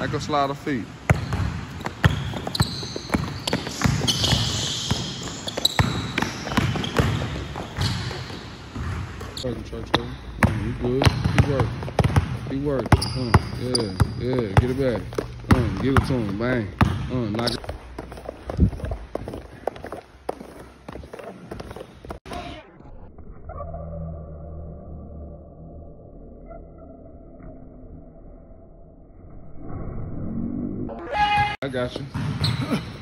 Make her slide her feet. Working, Trey. You good. Keep working. Keep working. Yeah. Get it back. Give it to him. Bang. Knock it. I got you.